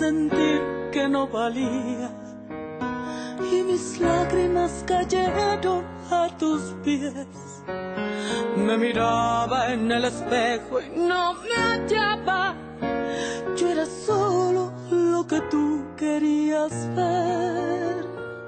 sentir que no valía y mis lágrimas cayeron a tus pies. Me miraba en el espejo y no me hallaba. Yo era solo lo que tú querías ver.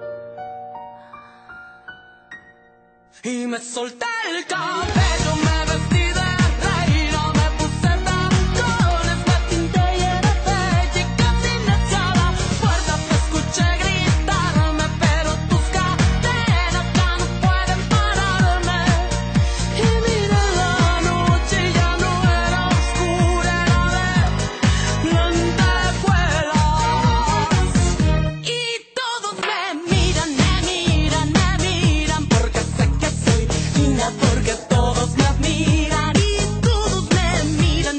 Y me solté el cabello, me vestí de reina, me puse tacones, me pinté y era bella y casi me echaba puerta. Te escuché gritarme, pero tus cadenas ya no pueden pararme. Y miré la noche y ya no era oscura, era de lentejuelas. Y todos me miran, porque sé que soy linda, porque todos me admiran. Y todos me miran,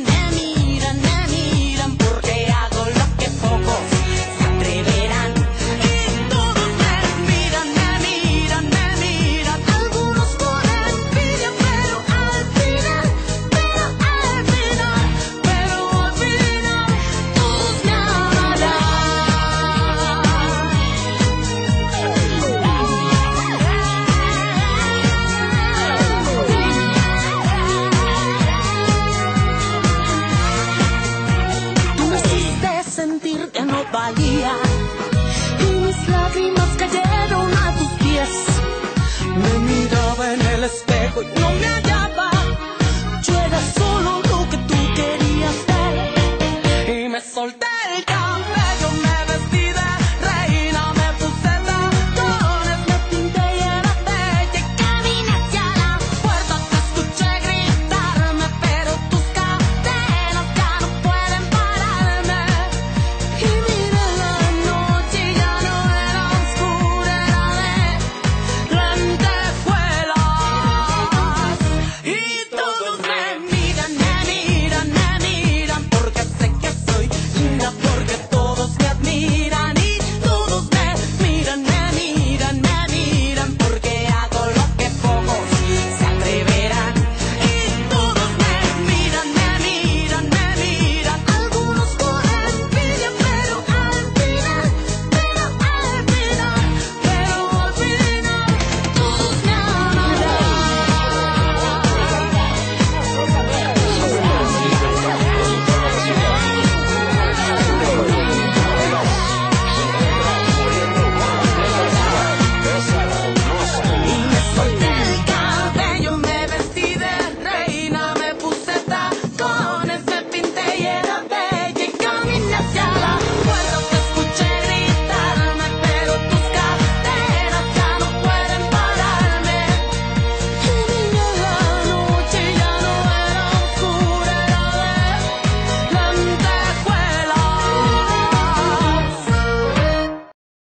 porque hago lo que pocos se atreverán. Y todos me miran, algunos con envidia, pero al final, todos me amarán. Tú me hiciste sentir que no valía